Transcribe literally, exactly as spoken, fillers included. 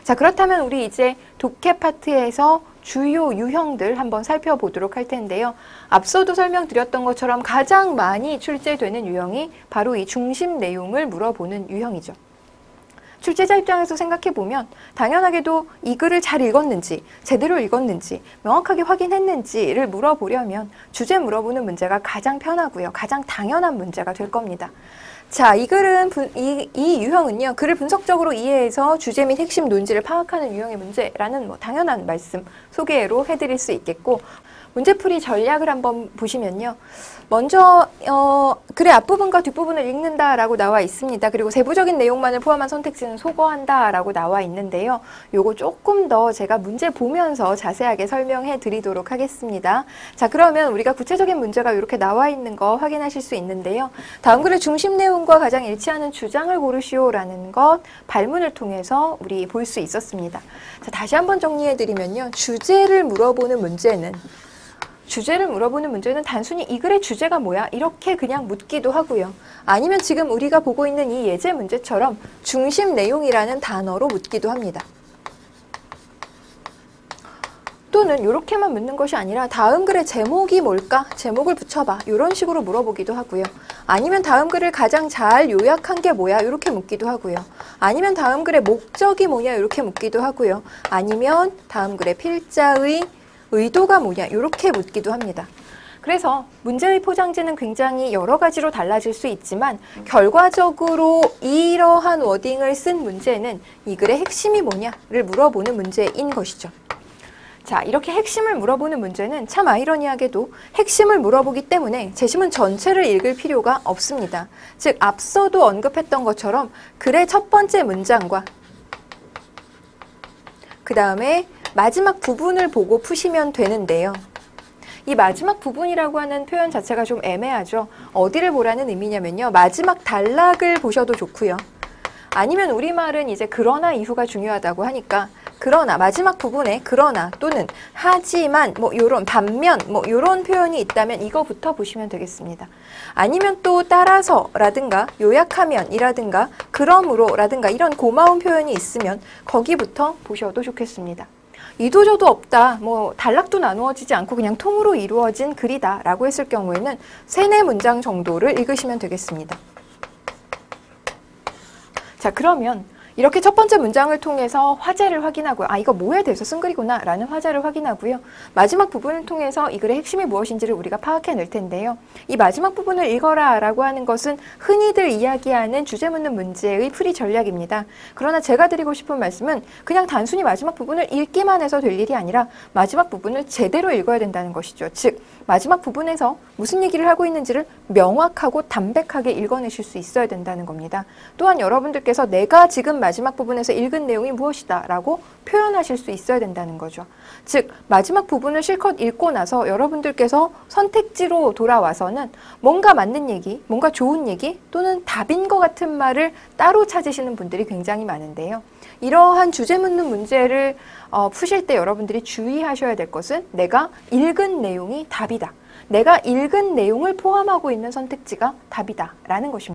자, 그렇다면 우리 이제 독해 파트에서 주요 유형들 한번 살펴보도록 할 텐데요. 앞서도 설명드렸던 것처럼 가장 많이 출제되는 유형이 바로 이 중심 내용을 물어보는 유형이죠. 출제자 입장에서 생각해보면 당연하게도 이 글을 잘 읽었는지, 제대로 읽었는지, 명확하게 확인했는지를 물어보려면 주제 물어보는 문제가 가장 편하고요. 가장 당연한 문제가 될 겁니다. 자, 이 글은, 분, 이, 이 유형은요, 글을 분석적으로 이해해서 주제 및 핵심 논지를 파악하는 유형의 문제라는 뭐 당연한 말씀 소개로 해드릴 수 있겠고, 문제풀이 전략을 한번 보시면요. 먼저 어, 글의 앞부분과 뒷부분을 읽는다라고 나와 있습니다. 그리고 세부적인 내용만을 포함한 선택지는 소거한다라고 나와 있는데요. 요거 조금 더 제가 문제 보면서 자세하게 설명해 드리도록 하겠습니다. 자, 그러면 우리가 구체적인 문제가 이렇게 나와 있는 거 확인하실 수 있는데요. 다음 글의 중심 내용과 가장 일치하는 주장을 고르시오라는 것 발문을 통해서 우리 볼 수 있었습니다. 자, 다시 한번 정리해 드리면요. 주제를 물어보는 문제는 주제를 물어보는 문제는 단순히 이 글의 주제가 뭐야? 이렇게 그냥 묻기도 하고요. 아니면 지금 우리가 보고 있는 이 예제 문제처럼 중심 내용이라는 단어로 묻기도 합니다. 또는 이렇게만 묻는 것이 아니라 다음 글의 제목이 뭘까? 제목을 붙여봐. 이런 식으로 물어보기도 하고요. 아니면 다음 글을 가장 잘 요약한 게 뭐야? 이렇게 묻기도 하고요. 아니면 다음 글의 목적이 뭐냐? 이렇게 묻기도 하고요. 아니면 다음 글의 필자의 의도가 뭐냐 이렇게 묻기도 합니다. 그래서 문제의 포장지는 굉장히 여러 가지로 달라질 수 있지만 결과적으로 이러한 워딩을 쓴 문제는 이 글의 핵심이 뭐냐를 물어보는 문제인 것이죠. 자, 이렇게 핵심을 물어보는 문제는 참 아이러니하게도 핵심을 물어보기 때문에 제시문 전체를 읽을 필요가 없습니다. 즉 앞서도 언급했던 것처럼 글의 첫 번째 문장과 그 다음에 마지막 부분을 보고 푸시면 되는데요. 이 마지막 부분이라고 하는 표현 자체가 좀 애매하죠. 어디를 보라는 의미냐면요. 마지막 단락을 보셔도 좋고요. 아니면 우리말은 이제 그러나 이후가 중요하다고 하니까 그러나 마지막 부분에 그러나 또는 하지만 뭐 요런 반면 뭐 요런 표현이 있다면 이거부터 보시면 되겠습니다. 아니면 또 따라서라든가 요약하면이라든가 그러므로라든가 이런 고마운 표현이 있으면 거기부터 보셔도 좋겠습니다. 이도저도 없다, 뭐 단락도 나누어지지 않고 그냥 통으로 이루어진 글이다 라고 했을 경우에는 세네 문장 정도를 읽으시면 되겠습니다. 자, 그러면 이렇게 첫 번째 문장을 통해서 화제를 확인하고요. 아, 이거 뭐에 대해서 쓴 글이구나 라는 화제를 확인하고요. 마지막 부분을 통해서 이 글의 핵심이 무엇인지를 우리가 파악해낼 텐데요. 이 마지막 부분을 읽어라 라고 하는 것은 흔히들 이야기하는 주제 묻는 문제의 풀이 전략입니다. 그러나 제가 드리고 싶은 말씀은 그냥 단순히 마지막 부분을 읽기만 해서 될 일이 아니라 마지막 부분을 제대로 읽어야 된다는 것이죠. 즉 마지막 부분에서 무슨 얘기를 하고 있는지를 명확하고 담백하게 읽어내실 수 있어야 된다는 겁니다. 또한 여러분들께서 내가 지금 마지막 부분에서 읽은 내용이 무엇이다 라고 표현하실 수 있어야 된다는 거죠. 즉 마지막 부분을 실컷 읽고 나서 여러분들께서 선택지로 돌아와서는 뭔가 맞는 얘기, 뭔가 좋은 얘기 또는 답인 것 같은 말을 따로 찾으시는 분들이 굉장히 많은데요. 이러한 주제 묻는 문제를 어, 푸실 때 여러분들이 주의하셔야 될 것은 내가 읽은 내용이 답이다. 내가 읽은 내용을 포함하고 있는 선택지가 답이다 라는 것입니다.